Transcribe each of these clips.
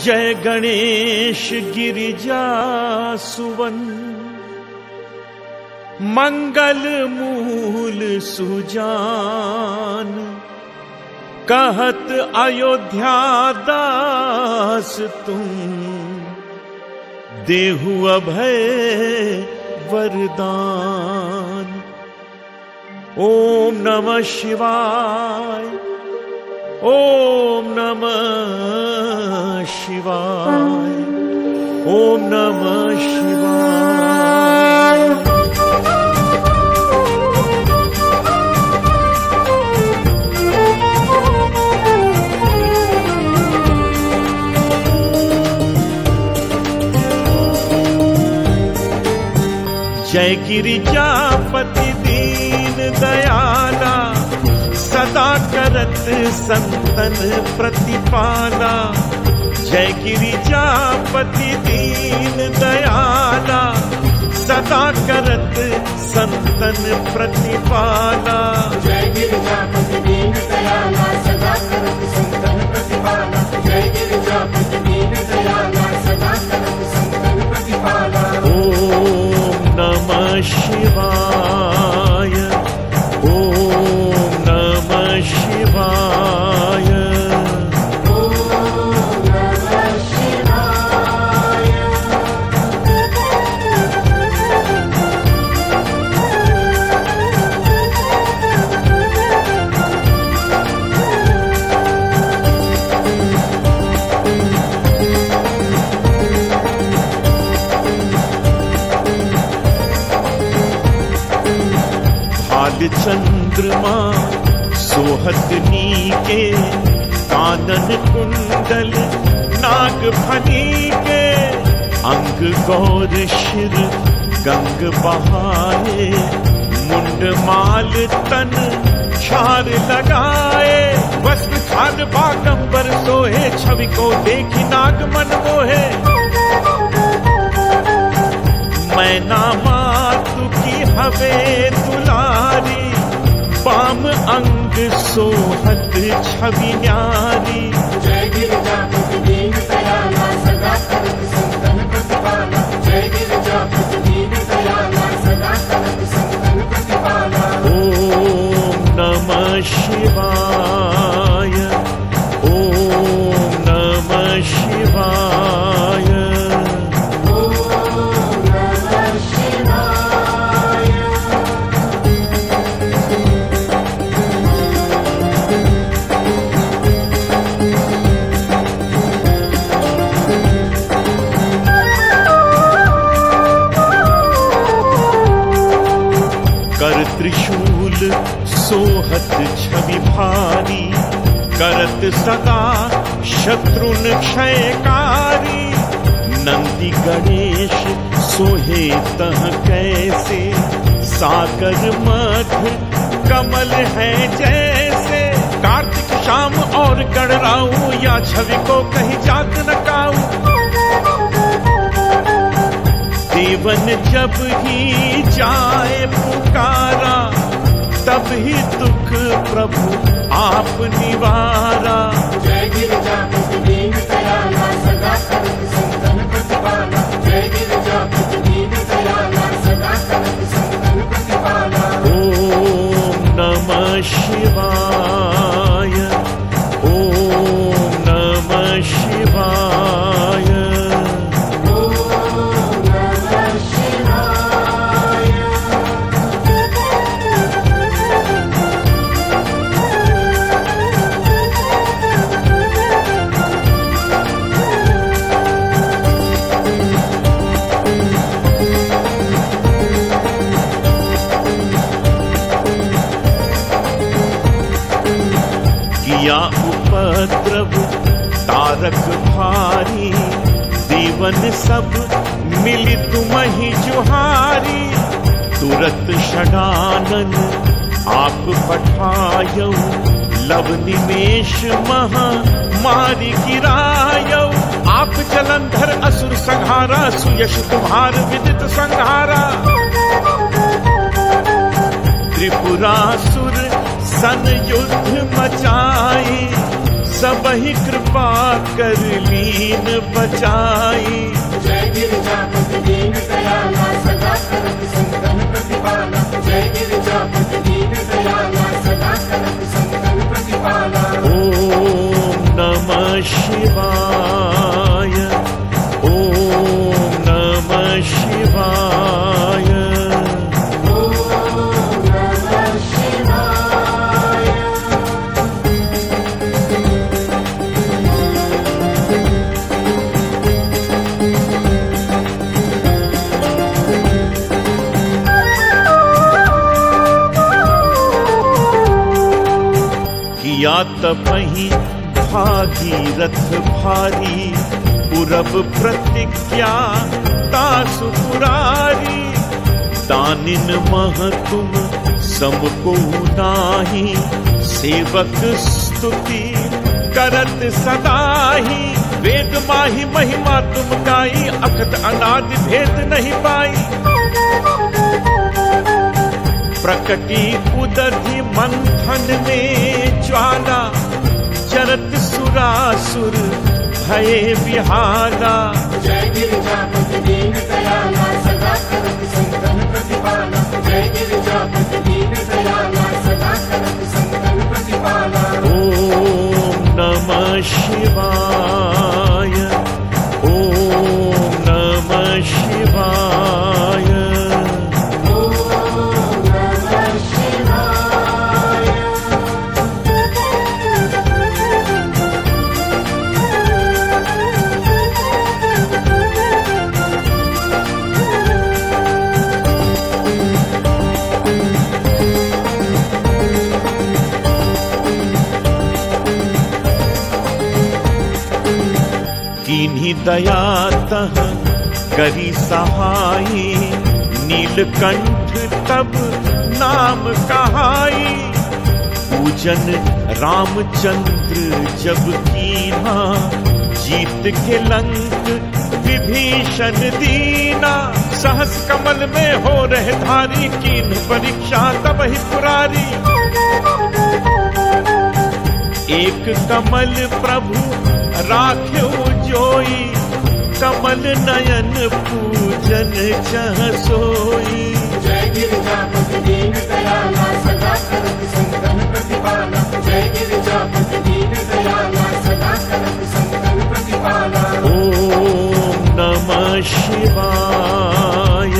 जय गणेश गिरिजा सुवन, मंगल मूल सुजान। कहत अयोध्या दास तुम, देहु अभय वरदान। ओम नमः शिवाय, ओम नमः शिवाय, ओम नमः शिवाय। जय गिरिजापति दीन दयाला, सदा करत संतन प्रतिपाला। जय गिरिजापति दीन दयाला, सदा करत संतन प्रतिपाला। जय गिरिजापति दीन दयाला, सदा करत संतन प्रतिपाला। जय गिरिजापति दीन दयाला, सदा करत संतन प्रतिपाला। ओम नमः शिवाय, ओम नमः शिवाय, ओम नमः शिवाय। भाल चंद्रमा सोहत नीके, कानन कुंडल नाग फनी के। अंग गौर शिर गंग बहाए, मुंड माल तन छार लगाए। वस्त्र खाद बागंबर सोहे, छवि को देखी नाग मन मोहे। मैना मातु की हवे दुलारी, बाम अंग सोहत छवि न्यारी। जय गिरिजापति दीन दयाला, सदा करत संतन प्रतिपाला। जय गिरिजापति दीन दयाला, सदा करत संतन प्रतिपाला। ओम नमः शिवाय, ओम नमः शिवाय, ओम नमः शिवाय। कर त्रिशूल सोहत छवि भारी, करत सदा शत्रुन क्षयकारी। नंदी गणेश सोहे तह कैसे, सागर मध्य कमल है जैसे। कार्तिक शाम और गणराऊ, या छवि को कहीं जात न काऊ। देवन जब ही जाए पुकारा, तब ही दुख प्रभु आप निवारा। जय गिरिजापति दीन दयाला, सदा करत संतन प्रतिपाला। जय गिरिजापति दीन दयाला, सदा करत संतन प्रतिपाला। ओम नमः शिवाय, ओम नमः शिवाय, ओम नमः शिवाय। किया उपद्रव तारक भारी, देवन सब मिली तुम्हि जुहारी। तुरत षडानन आप पठायौ, लव निमेष महा मारी गिरायौ। आप जलंधर असुर संहारा, सुयश तुम्हार विदित संहारा। त्रिपुरासुर सन युद्ध मचाई, सबहि कृपा कर लीन बचाई। जय गिरिजापति दीन दयाला सदा करत संतन प्रतिपाला। जय गिरिजापति दीन दयाला सदा करत संतन प्रतिपाला। ओम नमः शिवाय, ओम नमः शिवाय। ओम नमः शिवाय। किया तपहि भागीरथ भारी, पुरब प्रतिज्ञा तासु पुरारी। दानिन मह तुम समको नाही, सेवक स्तुति करत सदाही। वेद माही महिमा तुम गाई, अखत अनादि भेद नहीं पाई। प्रकटी उदधि मंथन में ज्वाला, चरत सुरासुर भये विहाला। जय गिरिजापति दीन दयाला सदा करत संतन प्रतिपाला। जय गिरिजापति दीन दयाला सदा करत संतन प्रतिपाला। ओम नमः शिवाय, ओम नमः शिवाय। ओम नमः शिवाय। कीन्ही दया तह करी सहाई, नीलकंठ तब नाम कहाई। पूजन रामचंद्र जब कीन्हा, जीत के लंक विभीषण दीना। सहस कमल में हो रहे धारी, कीन्ह परीक्षा तब ही पुरारी। एक कमल प्रभु राख्यो जोई, कमल नयन पूजन चह सोई। जय गिरिजापति दीन दयाला सदा करत संतन प्रतिपाला। जय गिरिजापति दीन दयाला सदा करत संतन प्रतिपाला। ओम नमः शिवाय,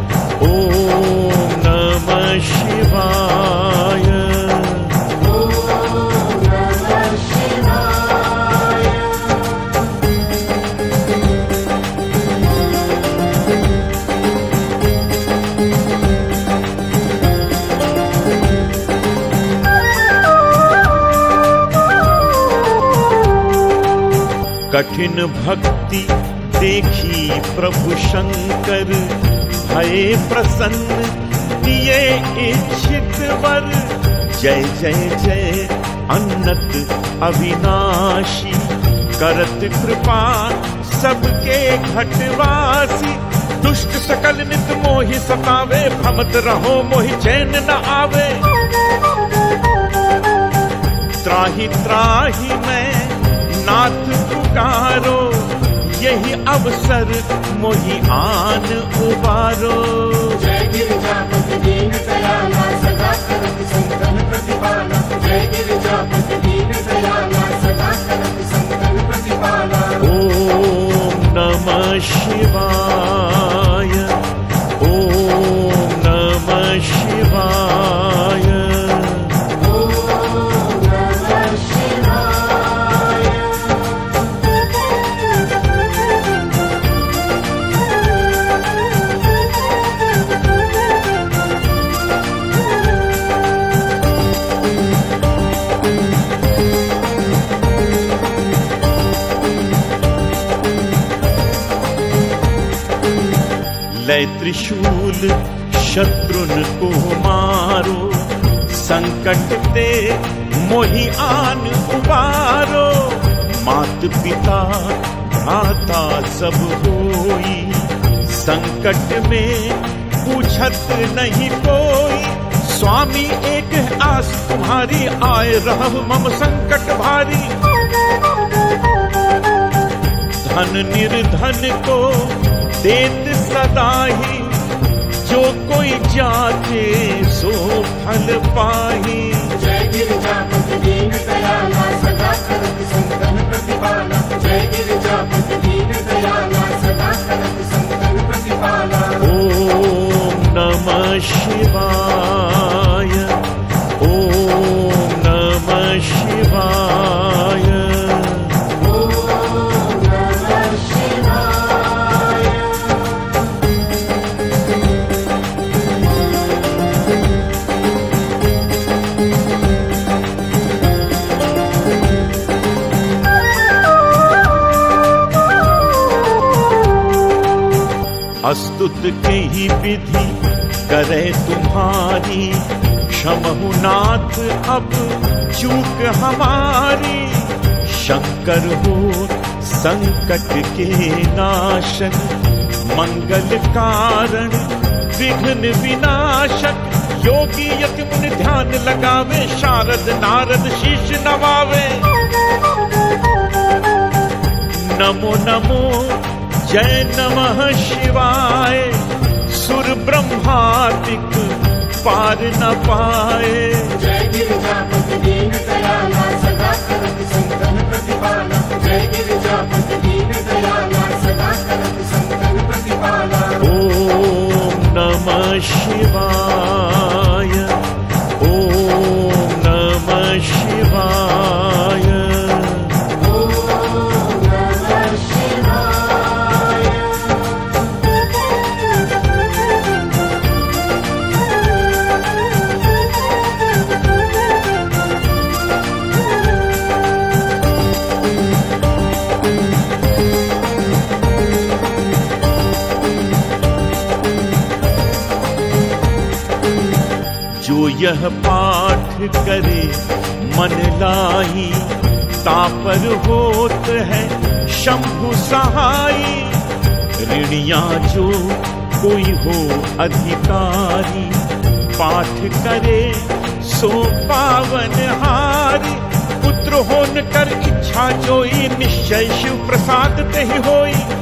ओम नमः शिवाय। ओम नमः शिवाय। कठिन भक्ति देखी प्रभु शंकर, भये प्रसन्न दिए इच्छित वर। जय जय जय अन्नत अविनाशी, करत कृपा सबके घटवासी। दुष्ट सकल नित मोहि सतावे, भमत रहो मोहि चैन न आवे। त्राहि त्राहि मैं नाथ पुकारो, यही अवसर मोहि आन उबारो। जय गिरिजापति दीन दयाला सदा करत संतन प्रतिपाला। जय गिरिजापति दीन दयाला सदा करत संतन प्रतिपाला। ओम नमः शिवाय, ओम नमः शिवाय। ओम नमः शिवाय। लय त्रिशूल शत्रुन को मारो, संकट ते मोहि आन उबारो। मात पिता भ्राता सब होई, संकट में पूछत नहीं कोई। स्वामी एक है आस तुम्हारी, आए रहु मम संकट भारी। धन निर्धन को देत सदा ही, जो कोई जाचे सो फल पाही। जय गिरिजापति दीन दयाला सदा करत संतन प्रतिपाला। जय गिरिजापति दीन दयाला सदा करत संतन प्रतिपाला। ओम नमः शिवाय, ओम नमः शिवाय। ओम नमः शिवाय। अस्तुत के ही विधि करे तुम्हारी, क्षमहु नाथ अब चूक हमारी। शंकर हो संकट के नाशक, मंगल कारण विघ्न विनाशक। योगी यति मुनि ध्यान लगावे, शारद नारद शीश नवावे। नमो नमो जय नमः शिवाय, सुर ब्रह्मादिक पार न पाए। जय गिरिजापति दीन दयाला सदा करत संतन प्रतिपाला। जय गिरिजापति दीन दयाला सदा करत संतन प्रतिपाला। ओम नमः शिवाय, ओम नमः शिवाय। ओम नमः शिवाय। जो यह पाठ करे मन लाही, तापर होत है शंभु सहाई। ऋणिया जो कोई हो अधिकारी, पाठ करे सो पावन हारी। पुत्र होन कर इच्छा जोई, निश्चय शिव प्रसाद ते ही होई।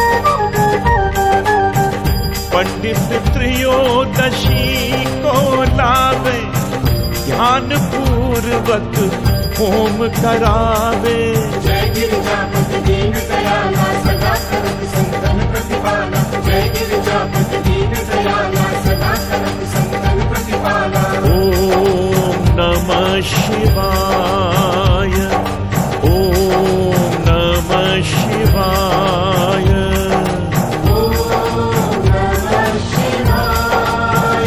पंडित त्रयोदशी को लावे, ध्यान पूर्वक होम करावे। जय गिरिजापति दीन दयाला सदा करत संतन प्रतिपाला। जय गिरिजापति दीन दयाला सदा करत संतन प्रतिपाला। ओम नमः शिवाय, ओम नमः शिवाय। ओम नमः शिवाय।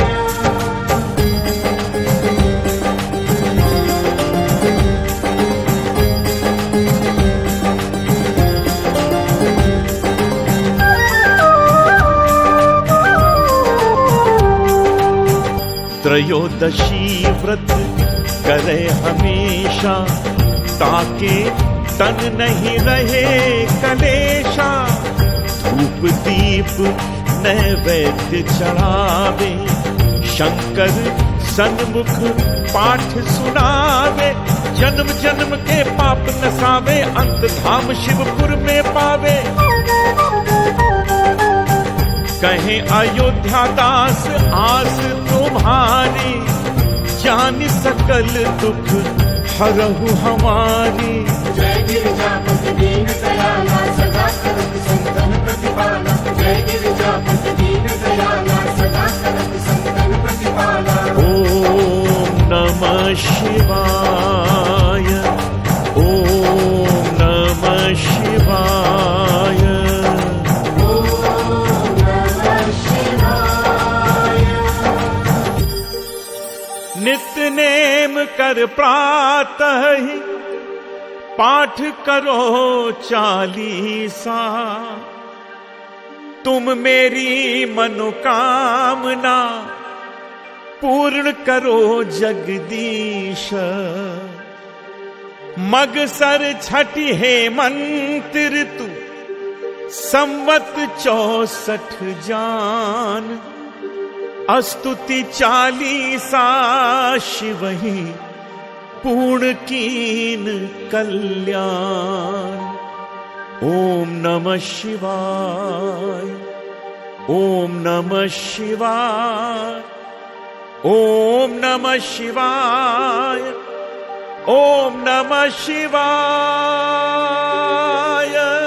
त्रयोदशी व्रत करे हमेशा, ताके तन नहीं रहे कलेशा। धूप दीप नैवेद्य चढ़ावे, शंकर सन्मुख पाठ सुनावे। जन्म जन्म के पाप नसावे, अंत धाम शिवपुर में पावे। कहे अयोध्या दास आस तुम्हारी, जान सकल दुख हरहु हमारी। जय गिरिजापति दीन दयाला सदा करत संतन प्रतिपाला। जय गिरिजापति दीन दयाला सदा करत संतन प्रतिपाला। ओम नमः शिवाय, ओम नमः शिवाय। ओम नमः शिवाय। नित्य नेम कर प्रातः ही, पाठ करो चालीसा। तुम मेरी मनोकामना पूर्ण करो जगदीश। मगसर छठी हेमंत ऋतु, संवत 64 जान। अस्तुति चालीसा शिवहि, पूर्ण कीन कल्याण। ओम नमः शिवाय, ओम नमः शिवाय, ओम नमः शिवाय, ओम नमः शिवाय।